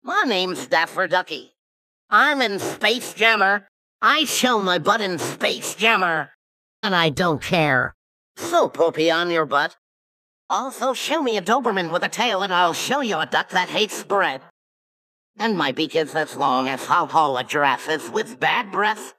My name's Daffer Ducky. I'm in Space Jammer. I show my butt in Space Jammer. And I don't care. So poopy on your butt. Also, show me a Doberman with a tail and I'll show you a duck that hates bread. And my beak is as long as how tall a giraffe is with bad breath.